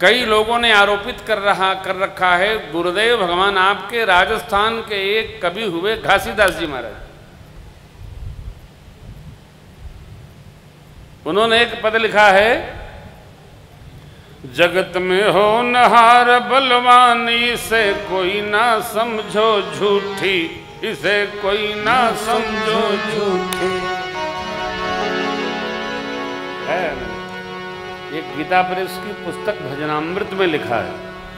कई लोगों ने आरोपित कर रखा है गुरुदेव भगवान आपके राजस्थान के एक कवि हुए घासीदास जी महाराज। उन्होंने एक पद लिखा है, जगत में हो नहार बलवान, इसे कोई ना समझो झूठी, इसे कोई ना समझो झूठी। है एक गीता प्रेस की पुस्तक भजनामृत में लिखा है,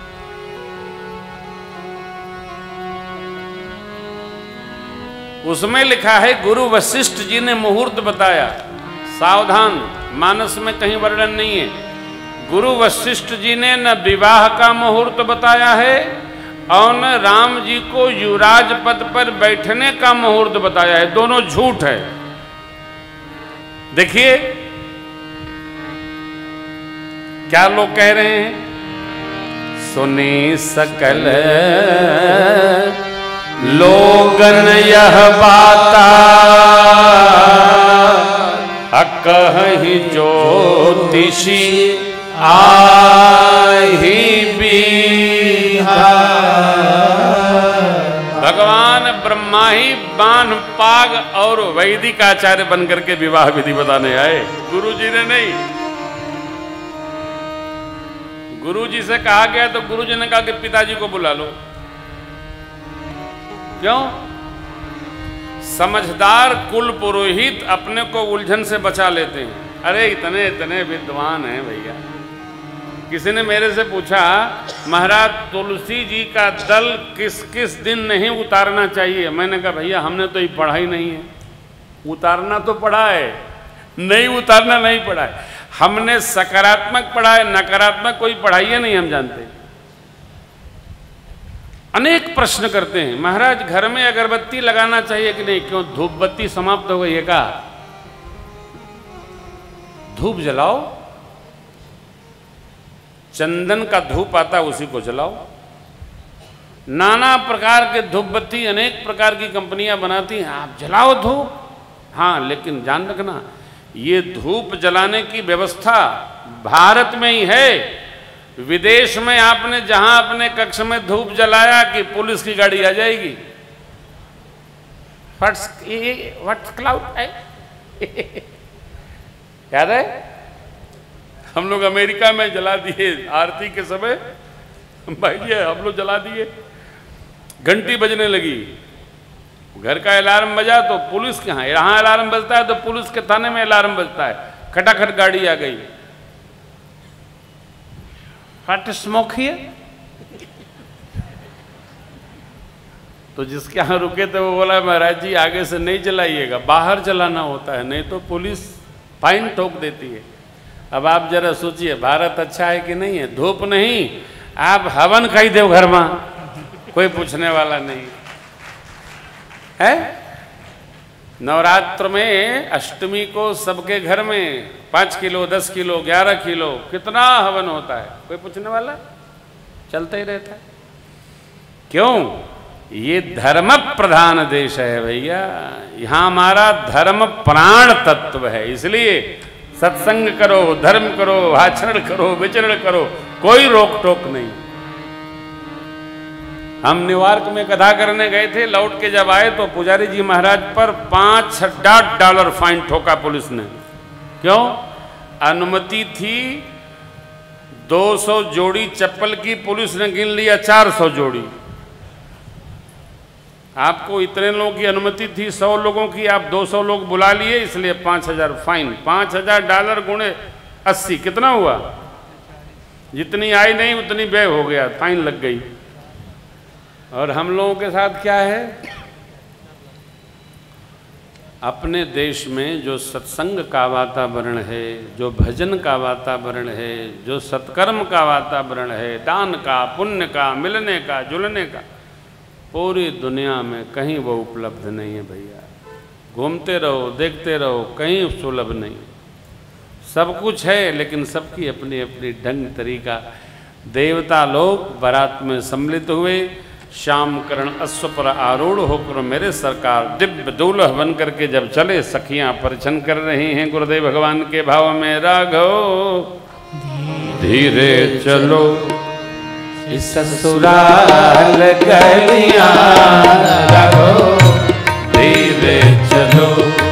उसमें लिखा है गुरु वशिष्ठ जी ने मुहूर्त बताया। सावधान, मानस में कहीं वर्णन नहीं है। गुरु वशिष्ठ जी ने न विवाह का मुहूर्त बताया है और न राम जी को युवराज पद पर बैठने का मुहूर्त बताया है, दोनों झूठ है। देखिए क्या लोग कह रहे हैं, सुनी सकल लोगन यह बाता, कहीं ज्योतिषी आही बिहार। भगवान ब्रह्मा ही बान पाग और वैदिक आचार्य बनकर के विवाह विधि बताने आए, गुरु जी ने नहीं। गुरु जी से कहा गया तो गुरु जी ने कहा कि पिताजी को बुला लो। क्यों? समझदार कुल पुरोहित अपने को उलझन से बचा लेते हैं। अरे इतने इतने विद्वान हैं भैया। किसी ने मेरे से पूछा, महाराज तुलसी जी का दल किस किस दिन नहीं उतारना चाहिए? मैंने कहा भैया हमने तो ये पढ़ा ही नहीं है। उतारना तो पढ़ा है, नहीं उतारना नहीं पढ़ा है। हमने सकारात्मक पढ़ा है, नकारात्मक कोई पढ़ाई है नहीं हम जानते। अनेक प्रश्न करते हैं, महाराज घर में अगरबत्ती लगाना चाहिए कि नहीं? क्यों, धूप बत्ती समाप्त हो गई है का? धूप जलाओ, चंदन का धूप आता है उसी को जलाओ। नाना प्रकार के धूप बत्ती अनेक प्रकार की कंपनियां बनाती हैं, आप जलाओ धूप। हाँ, लेकिन जान रखना ये धूप जलाने की व्यवस्था भारत में ही है। विदेश में आपने जहां अपने कक्ष में धूप जलाया कि पुलिस की गाड़ी आ जाएगी। व्हाट्स क्लाउड है याद है? हम लोग अमेरिका में जला दिए आरती के समय, भाई हम लोग जला दिए। घंटी बजने लगी, घर का अलार्म बजा तो पुलिस के यहाँ अलार्म बजता है तो पुलिस के थाने में अलार्म बजता है, खटाखट गाड़ी आ गई। फट स्मोक हियर, तो जिसके यहाँ रुके थे वो बोला महाराज जी आगे से नहीं जलाइएगा, बाहर जलाना होता है, नहीं तो पुलिस फाइन ठोक देती है। अब आप जरा सोचिए भारत अच्छा है कि नहीं है? धूप नहीं, आप हवन खाई दो घर में, कोई पूछने वाला नहीं है। नवरात्र में अष्टमी को सबके घर में 5 किलो 10 किलो 11 किलो कितना हवन होता है, कोई पूछने वाला? चलता ही रहता है। क्यों? ये धर्म प्रधान देश है भैया, यहाँ हमारा धर्म प्राण तत्व है। इसलिए सत्संग करो, धर्म करो, आचरण करो, विचरण करो, कोई रोक टोक नहीं। हम न्यूयॉर्क में कथा करने गए थे, लौट के जब आए तो पुजारी जी महाराज पर $5 फाइन ठोका पुलिस ने। क्यों? अनुमति थी 200 जोड़ी चप्पल की, पुलिस ने गिन लिया 400 जोड़ी। आपको इतने लोगों की अनुमति थी, 100 लोगों की, आप 200 लोग बुला लिए, इसलिए 5000 फाइन। $5000 गुणे 80 कितना हुआ? जितनी आई नहीं उतनी व्यय हो गया, फाइन लग गई। और हम लोगों के साथ क्या है? अपने देश में जो सत्संग का वातावरण है, जो भजन का वातावरण है, जो सत्कर्म का वातावरण है, दान का, पुण्य का, मिलने का, जुलने का, पूरी दुनिया में कहीं वो उपलब्ध नहीं है भैया। घूमते रहो, देखते रहो, कहीं सुलभ नहीं। सब कुछ है लेकिन सबकी अपनी अपनी ढंग तरीका। देवता लोग बारात में सम्मिलित हुए, श्याम करण अश्व पर आरूढ़ होकर मेरे सरकार दिव्य दूल्हा बन करके जब चले, सखियां परिछन कर रही हैं गुरुदेव भगवान के भाव में। राघव धीरे चलो ससुराल गलियां रहो, धीरे चलो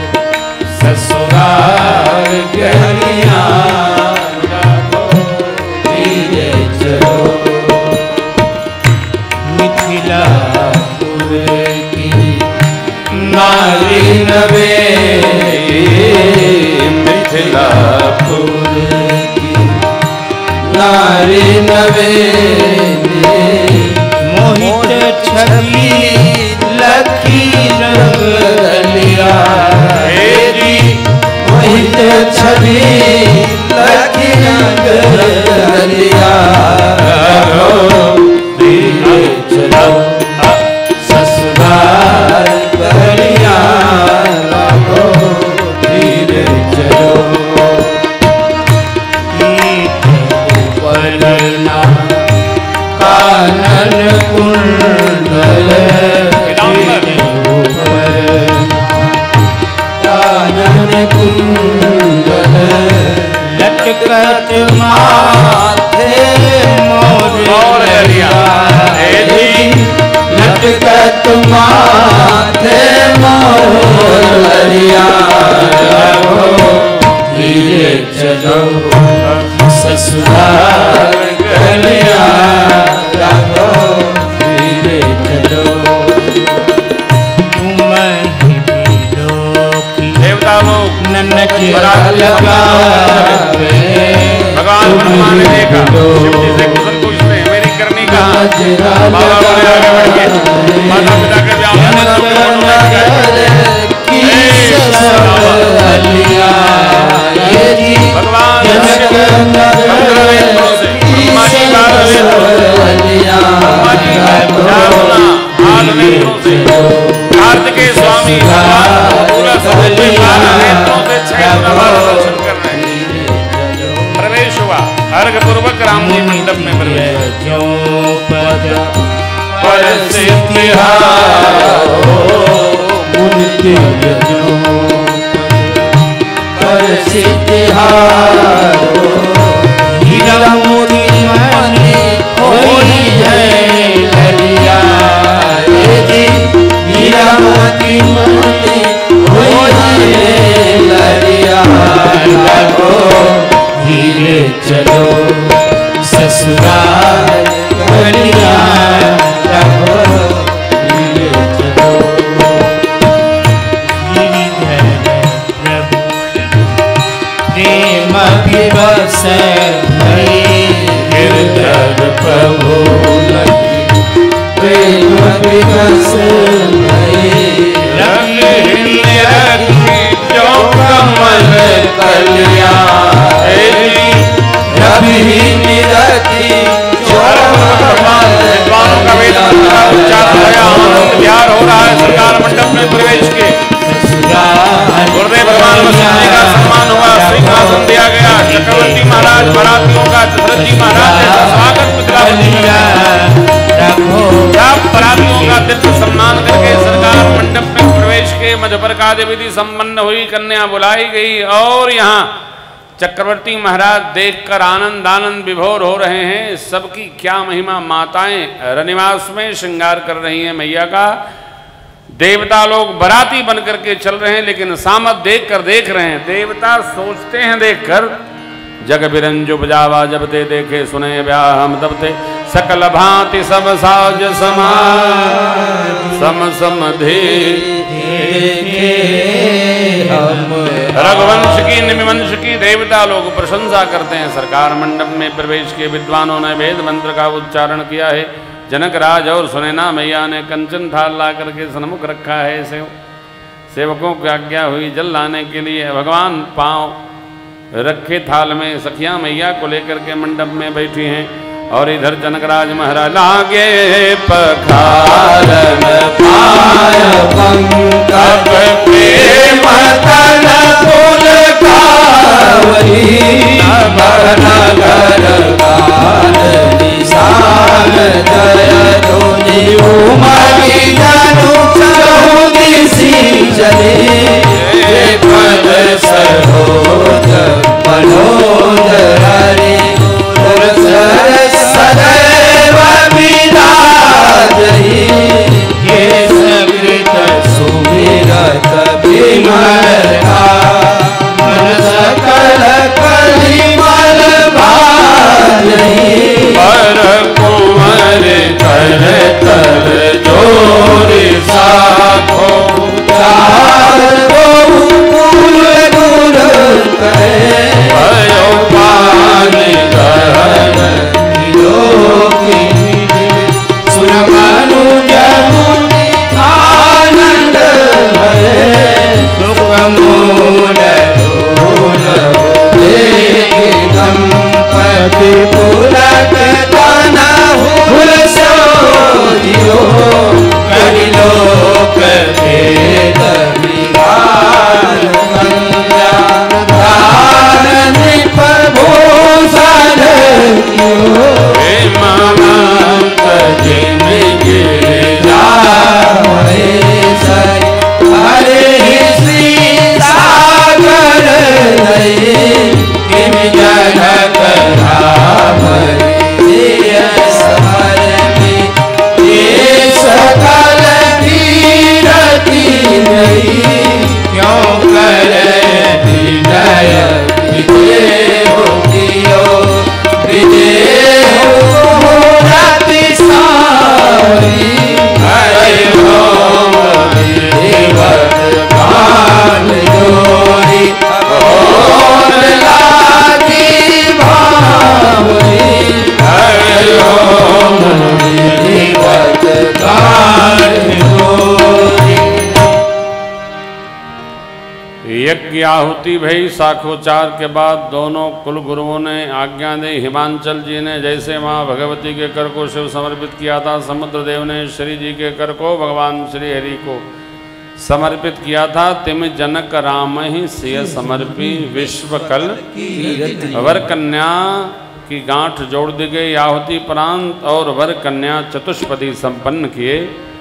ससुराल गलियां रहो, धीरे चलो। मिथिलापुर की नारी नवेली, मिथिलापुर की नारी नवेली, मोहित छवि लखी रंग लिया, मोहित छवि लखी रंग लिया, धीरे चलो ससुराल गलियां रहो, धीरे चलो। पलना कानन कुंडल, कानन कुंडल, लटकत माथे मोरलिया, लटकत माथे मोरलिया, धीरे चलो ससुराल गलियां रहो, धीरे चलो। तुम ही देवता लोग ननक लगावे, भगवान ब्रह्मा ने देखा, शिव जी से कुशल पूछते हैं, मेरी करनी कहाँ? बाबा बोले आगे बढ़ के माता पिता के ब्याह में भगवान कार्तिकेय स्वामी प्रवेश हुआ, अर्घ पूर्वक राम जी मंडप में प्रवेश। हीरा मोती मणि होई है ललिया, हीरा मोती मणि होई है ललिया, धीरे चलो ससुराल गलियां रहो, धीरे चलो। प्रेम विवश गिरधर प्रभु लगी, प्रेम विवश जो कमल कलिया, रवि निरखी जो कमल कलिया, तैयार हो रहा है सरकार मंडप में प्रवेश के। गुरुदेव भगवान वशिष्ठ जी का सम्मान हुआ, सिंहासन दिया गया, चक्रवर्ती महाराज बरातियों का दशरथ जी महाराज ने स्वागत सब बरातियों का दिव्य सम्मान करके सरकार मंडप में प्रवेश के। मधुपर का विधि संपन्न हुई, कन्या बुलाई गई और यहाँ चक्रवर्ती महाराज देखकर आनंद आनंद विभोर हो रहे हैं। सबकी क्या महिमा, माताएं रनिवास में श्रृंगार कर रही हैं मैया का। देवता लोग बराती बन करके चल रहे हैं, लेकिन सामत देख रहे हैं। देवता सोचते हैं देखकर, जग बिरंजु बजावा जब ते देखे, सुने ब्याह हम तब ते, सकल भांति सब साज सम रघुवंश की निमिवंश की देवता लोग प्रशंसा करते हैं। सरकार मंडप में प्रवेश के विद्वानों ने वेद मंत्र का उच्चारण किया है। जनक राज और सुनैना मैया ने कंचन थाल ला करके सन्मुख रखा है। सेवकों की आज्ञा हुई जल लाने के लिए। भगवान पांव रखे थाल में, सखियां मैया को लेकर के मंडप में बैठी हैं। और इधर जनकराज महाराज लागे पखारन पाय पंकज प्रेम तन फूल कावरी, नगर काल निशान जय धोनी उमरी जनु चहुदिसी चली, पद सरोज मनोज हरि आहुति भई। शाखोचार के बाद दोनों कुल गुरुओं ने आज्ञा दी। हिमांचल जी ने जैसे माँ भगवती के कर को शिव समर्पित किया था, समुद्र देव ने श्री जी के कर को भगवान श्री हरि को समर्पित किया था। तिम जनक राम ही सिय समर्पी विश्व कल वर कन्या की गांठ जोड़ दी गई। आहुति प्रांत और वर कन्या चतुष्पदी संपन्न किए।